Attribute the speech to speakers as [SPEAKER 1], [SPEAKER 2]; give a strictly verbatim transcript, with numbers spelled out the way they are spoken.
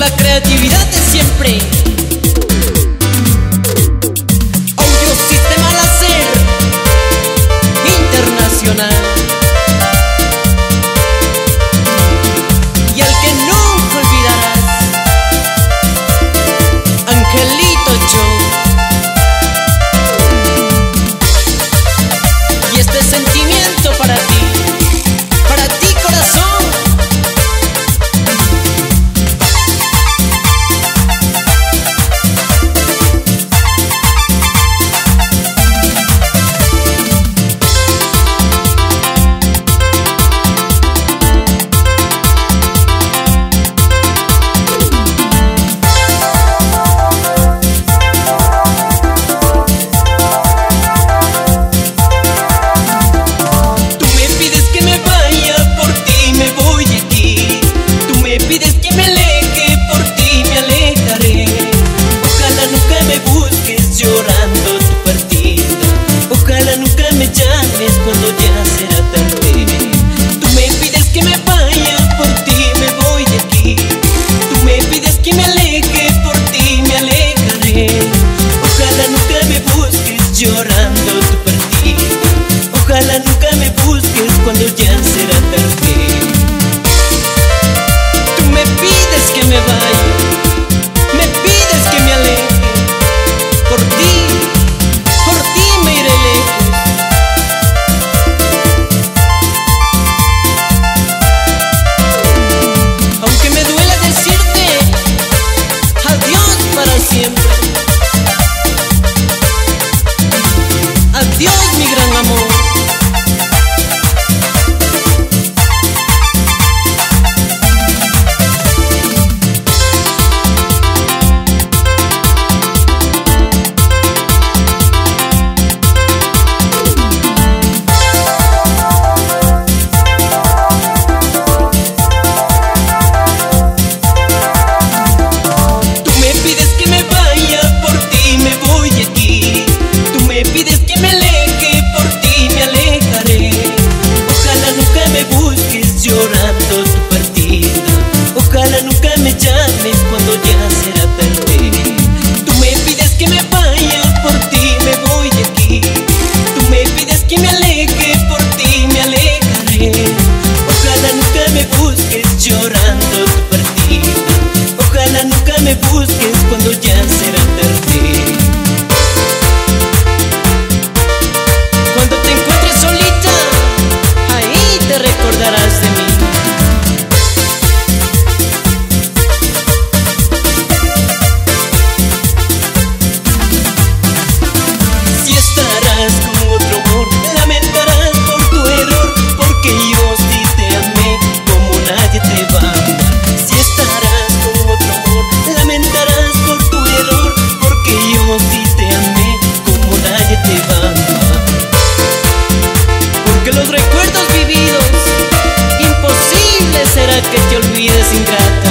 [SPEAKER 1] la creatividad de siempre. Audio Sistema Láser Internacional. Y al que nunca olvidarás, Angelito Show. Y este sentimiento para ti, para ti, corazón. Cuando ya será tarde, tú me pides que me vaya, por ti me voy de aquí. Tú me pides que me aleje, por ti me alejaré. Ojalá nunca me busques llorando tu partida. Ojalá nunca me busques cuando ya será tarde. Tú me pides que me vaya, me pides que me aleje. Por ti, por ti me iré lejos. Siempre. Adiós, mi gran amor. Llorando tu partida, ojalá nunca me llames cuando ya será tarde. Tú me pides que me vaya, por ti me voy de aquí. Tú me pides que me aleje, por ti me alejaré. Ojalá nunca me busques llorando tu partida. Ojalá nunca me busques cuando ya será tarde. Cuando te encuentres solita, ahí te recordarás de mí. Si estarás con otro amor, lamentarás por tu error, porque yo sí te amé como nadie te va a amar. Si estarás con otro amor, lamentarás por tu error, porque yo sí te amé como nadie te va a amar. Porque los recuerdos vividos, imposible será que te olvides, ingrata.